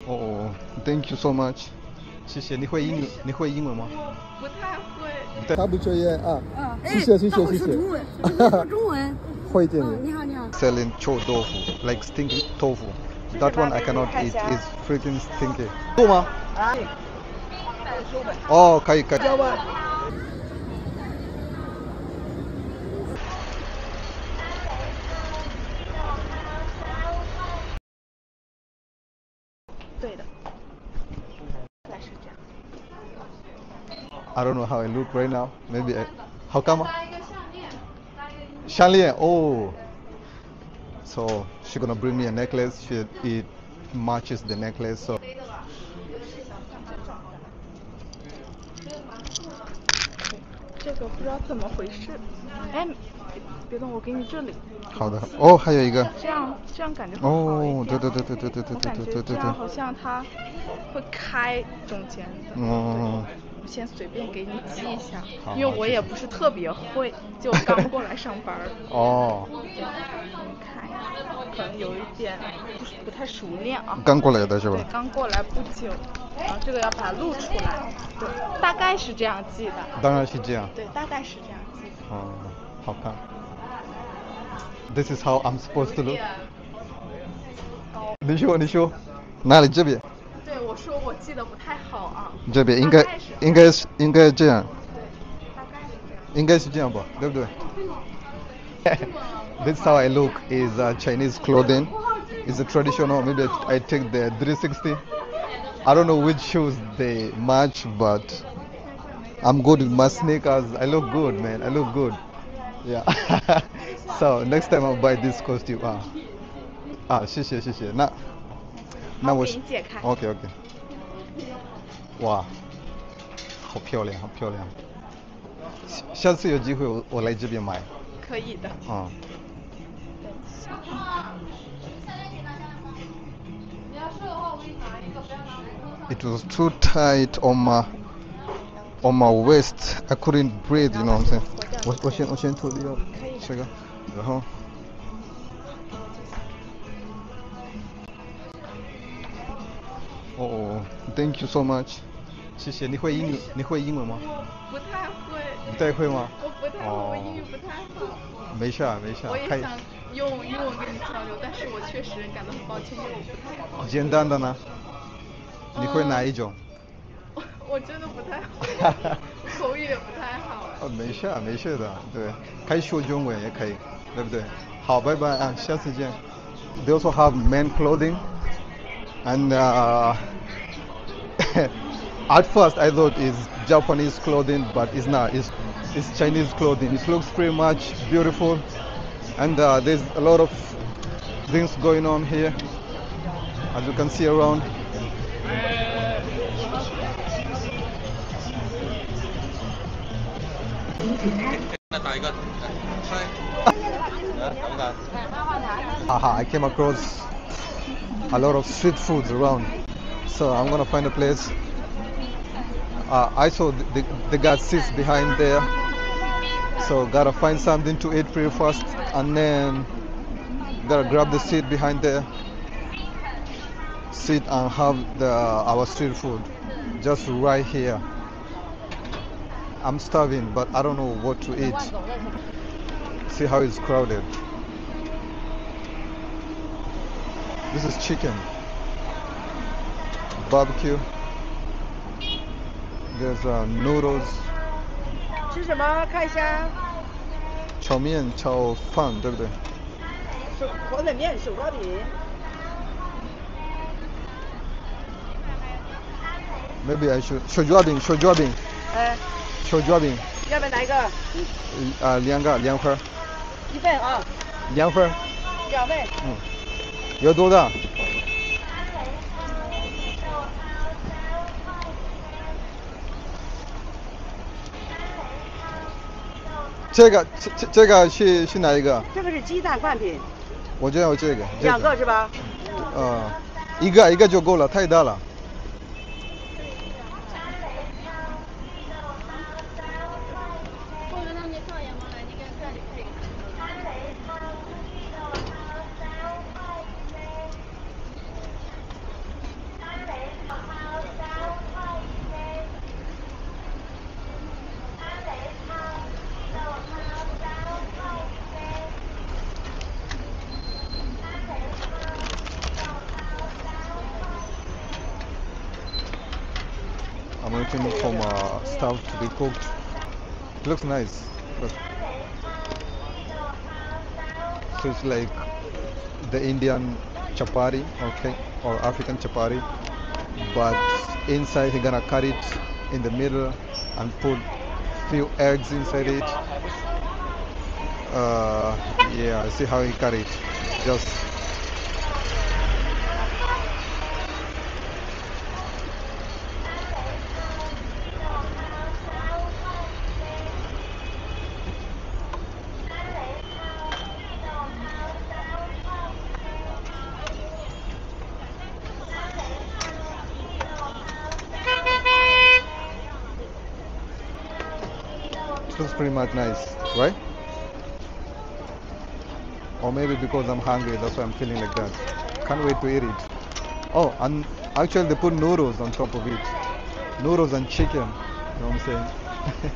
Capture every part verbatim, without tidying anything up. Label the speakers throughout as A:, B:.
A: 哦 ，Thank you so much， 谢谢。你会英语？你会英文吗？
B: 不太会。
A: 他不缺烟啊。
C: 嗯，
A: 谢谢谢谢谢谢。
C: 中文，说中文。
A: 会一点点。
C: 你好你好。
A: Selling 臭豆腐 ，like stinky tofu. That one I cannot eat. It's freaking stinky. 做吗？啊。哦，可以可以。
B: 对的。应该是这样。
A: I don't know how I look right now. Maybe I. 好看吗？项链哦。So she's gonna bring me a necklace. She it matches the necklace. So.
B: 这个不知道怎么回事。哎，别动，我给你这里。
A: 好的。哦，还有一个。
B: 这样这样感觉会好一点。
A: 哦，对对对对对对对对对对对。
B: 我感觉这样好像它会开中间的。
A: 嗯。
B: 我先随便给你记一下，因为我也不是特别会，就刚过来上班。
A: 哦。
B: 你看呀，可能有一点不太熟练啊。
A: 刚过来的是吧？
B: 对，刚过来不久。然后这个要把它录出来，对，大概是这样记的。
A: 当然是这样。
B: 对，大概是这样记的。
A: 嗯，好看。This is how I'm supposed to look. 你说你说，哪里这边？
B: 对，我说我记得不太好啊。
A: 这边应该应该是应该这样。
B: 对，大概是这样。
A: 应该是这样吧，对不对？This is how I look is uh, Chinese clothing. It's a traditional. Maybe I take the three sixty. I don't know which shoes they match, but I'm good with my sneakers. I look good, man. I look good. Yeah. So next time I'll buy this costume. 啊啊，谢谢谢谢。那那我 OK OK。哇，好漂亮，好漂亮。下次有机会我我来这边买。
B: 可以的。
A: 嗯。It was too tight on my on my waist. I couldn't breathe, you know what I'm saying? 我我先我先脱掉这个，然后。哦 ，Thank you so much， 谢谢。你会英语？你会英文吗？
B: 我不太会。
A: 不太会吗？
B: 我不太会，我英语不太好。
A: 没事没事。
B: 我也想用英文跟你交流，但是我确实感到很抱歉，因为我不太好。
A: 简单的呢？你会哪一种？
B: 我我真的不太会，口语也不太好。
A: 哦，没事没事的，对，可以说中文也可以，对不对？好，拜拜啊，下次见。They also have men clothing, and uh, at first I thought it's Japanese clothing, but it's not. It's it's Chinese clothing. It looks pretty much beautiful, and uh, there's a lot of things going on here, as you can see around. 打一个。Haha, I came across a lot of street foods around, so I'm gonna find a place. Uh, I saw the, the, the guy sits behind there, so gotta find something to eat pretty fast, and then gotta grab the seat behind there, sit and have the our street food just right here. I'm starving, but I don't know what to eat. See how it's crowded. This is chicken, barbecue. There's uh, noodles.
C: 吃什么？看一下。
A: 炒面、炒饭，对不对？
C: 手火腿面、手抓饼。
A: Maybe I should 手抓饼，手抓饼。
C: 哎。
A: 手抓饼。
C: 要不要哪一个？
A: 啊，两个，两份。
C: 一份啊。
A: 两份。
C: 两份。
A: 嗯。有多大？这个这这这个是是哪一个？
C: 这个是鸡蛋灌饼。
A: 我就要这个。
C: 两个是吧？
A: 呃，一个一个就够了，太大了。 I'm waiting for my stuff to be cooked. It looks nice. Look. So it's like the Indian chapati, okay, or African chapati, but inside you're gonna cut it in the middle and put few eggs inside it. Uh, yeah, see how he cut it. Just looks pretty much nice, right? Or maybe because I'm hungry, that's why I'm feeling like that. Can't wait to eat it. Oh, and actually they put noodles on top of it. Noodles and chicken, you know what I'm saying?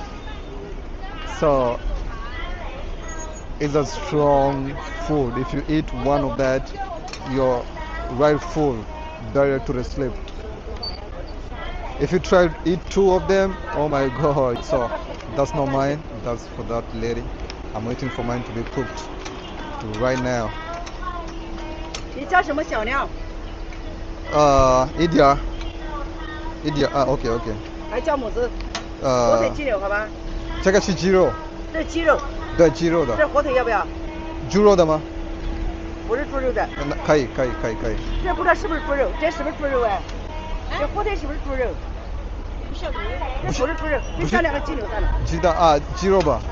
A: So, it's a strong food. If you eat one of that, you're right full, direct to the sleep. If you try to eat two of them, oh my god. So, that's not mine, that's for that lady. I'm waiting for mine to be cooked right now.
C: 你叫什么小料？
A: Uh, Idia. Idia, ah, okay, okay.
C: 还叫么子？火
A: Uh,
C: 腿鸡柳好吧？
A: 这个是鸡肉，
C: 这鸡肉，
A: 对，鸡肉的。
C: 这火腿要不要？
A: 猪肉的吗？
C: 不是猪肉的，
A: 那可以，可以，可以，可以。
C: 这不知道是不是猪肉，这是不是猪肉哎？这火腿是不是猪肉？这不是猪肉，你选两个鸡柳算了。
A: 鸡蛋啊，鸡肉吧。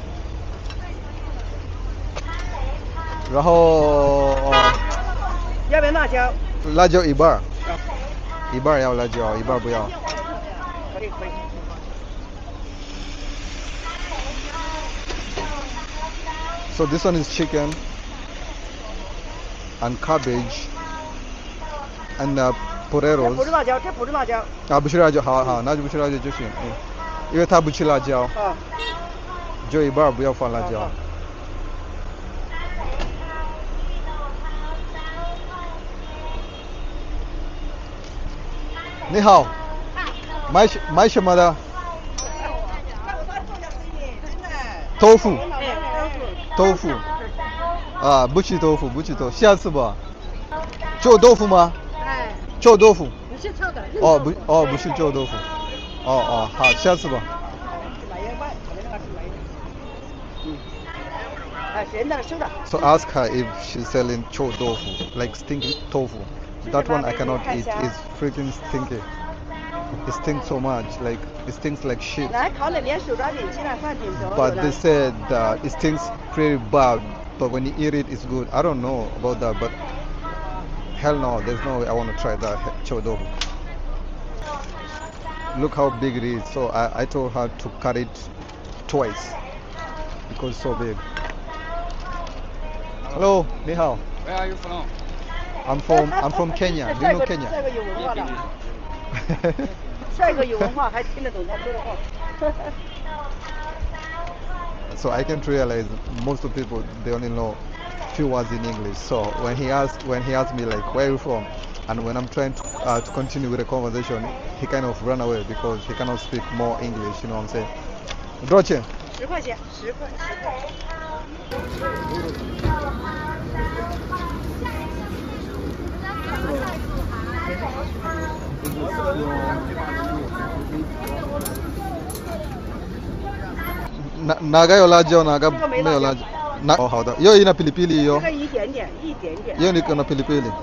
A: 然后
C: 要不要辣椒？
A: 辣椒一半儿，一半儿要辣椒，一半儿不要。
C: 可以可以。
A: So this one is chicken and cabbage and uh,
C: 这不是
A: potatoes.
C: 辣椒，这不是辣椒。
A: 啊，不吃辣椒，好好，那就不吃辣椒就行。嗯，因为他不吃辣椒，
C: 啊。
A: 就一半儿不要放辣椒。你好，买买什么的？豆腐，豆腐，啊，不吃豆腐，不吃豆腐，下次吧。臭豆腐吗？
C: 哎。
A: 臭豆腐。
C: 不是臭的。
A: 哦不哦不是臭豆腐。哦哦好，下次吧。So ask her if she's selling chou tofu, like stinky tofu. That one I cannot eat. It's freaking stinky. It stinks so much, like it stinks like shit. But they said that it stinks pretty bad, but when you eat it, it's good. I don't know about that, but hell no, there's no way I want to try that chou tofu. Look how big it is. So I, I told her to cut it twice because it's so big. Hello, ni hao.
D: Where are you from?
A: I'm from I'm from Kenya. Do you know Kenya?
C: 帅哥有文化，还听得懂他说的话。
A: So I can realize most of people they only know few words in English. So when he asked when he asked me like where are you from, and when I'm trying to uh, to continue with the conversation, he kind of ran away because he cannot speak more English. You know what I'm saying? 多少钱？
C: 十块钱，十块，十块。
A: 哪哪个有辣椒，哪个没有辣椒？那哦，好的，又一那pilipili hiyo。
C: 这个一点点，一点点。
A: hiyo niko na pilipili。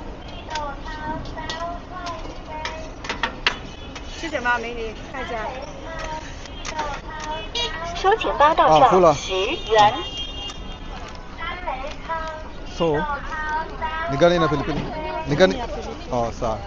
C: 吃什么，美女？看一下。
E: 收钱包到账十元。
A: So, ni gani na pilipili? Ni gani? Oh, sawa.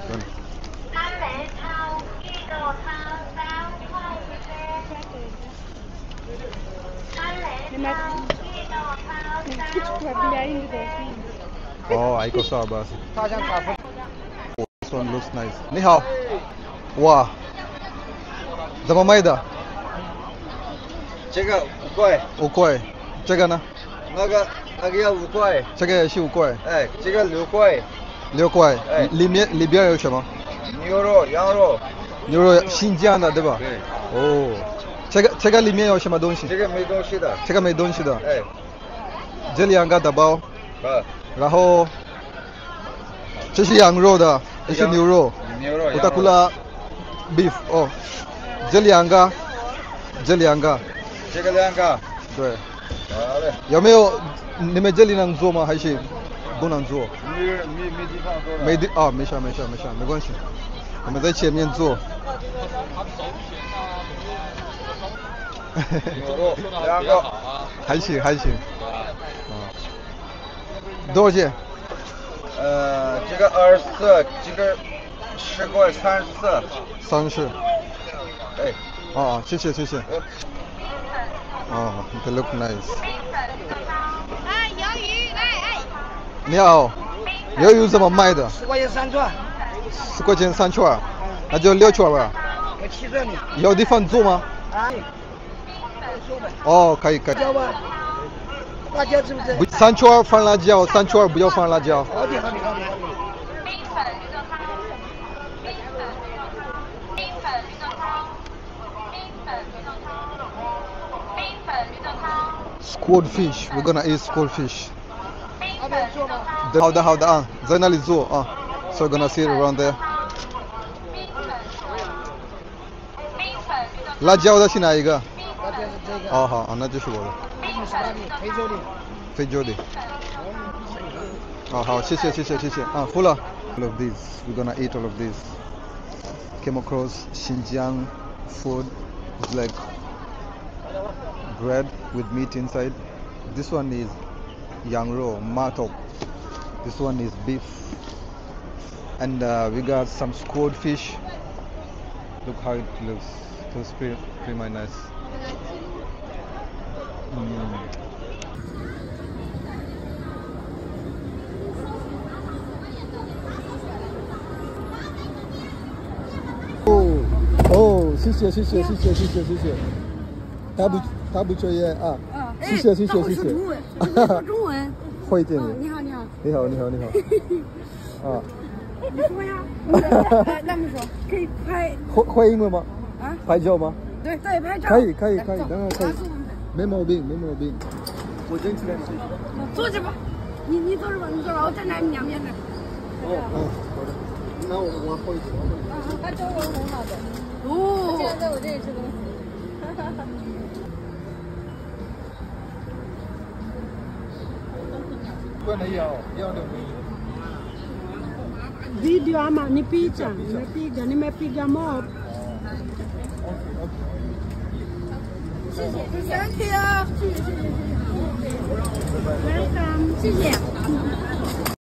A: Oh, haiko sawa basi. This one looks nice. Ni hao. Wow. Zama maida.
D: 这个五块，
A: 五块。这个呢？
D: 那个那个要五块，
A: 这个也是五块。
D: 哎，这个六块。
A: 六块。
D: 哎，
A: 里面里边有什么？
D: 牛肉、羊肉。
A: 牛肉新疆的对吧？
D: 对。
A: 哦，这个这个里面有什么东西？
D: 这个没东西的。
A: 这个没东西的。
D: 哎。
A: 这两个打包。
D: 啊。
A: 然后这是羊肉的，这是牛肉。
D: 牛肉。
A: 我打过了 beef 哦，这两个，这两个。
D: 这个两个。
A: 对。
D: 好嘞。
A: 有没有？你们这里能做吗？还是不能做？
D: 没没没地方做了。
A: 没地啊，没事没事没事，没关系。我们在前面做。
D: 牛肉两个。
A: 还行还行。啊。多少钱？
D: 呃，这个二十四，这个十块三十四。
A: 三十。
D: 哎。
A: 啊，谢谢谢谢。哦 ，they look nice。
F: 哎，鱿鱼，哎哎。
A: 你好，鱿鱼怎么卖的？
C: 十块钱三串。
A: 十块钱三串，那就六串吧。
C: 我七串呢。
A: 有地方做吗？
C: 啊。
A: 哦，可以可以。
C: 辣椒吧？辣椒是不是？
A: 三串放辣椒，三串不要放辣椒。
C: 好的好的好的。
F: 冰粉绿豆汤，冰粉绿豆汤，冰粉绿豆汤，冰粉绿豆汤，冰粉绿豆汤。
A: Squid fish, we're gonna eat squid fish.
F: 冰粉绿豆汤。
A: 好的好的啊，在那里做啊。So we're gonna sit around there. 辣椒的是哪一个？
C: 辣椒是这个。
A: 哦好啊，那就是我的。
C: 非洲的。
A: 非洲的。哦好，谢谢谢谢谢谢啊，服了。All of these, we're gonna eat all of these. Came across Xinjiang food. It's like bread with meat inside. This one is yang rou, matok. This one is beef. And uh, we got some squid fish. Look how it looks. It's pretty, pretty nice. Mm. Oh, oh, 谢谢谢谢谢谢谢谢谢谢。他不他不抽烟啊。谢谢谢谢谢谢。
G: 说中文。
A: 会一点点。
G: 你好你好。
A: 你好你好你好。啊。
G: 你说呀？那么说可以拍。
A: 会会英文吗？
G: 啊？
A: 拍照吗？
G: 对对，拍照。
A: 可以可以可以，当然可以。没毛病没毛病。我真起来吗？
G: 坐着吧，你你坐着吧，你坐着，我站在你两边的。
A: 哦哦，好的。那我我会一点。
G: 啊，他中文很好的。哦。现在在我这里吃东西。哈哈哈。
A: Bukan iya, iya ada.
H: Video ama nipiga, nimepiga, nimepiga mob.
G: 谢谢谢谢，谢谢谢谢谢谢，welcome，谢谢。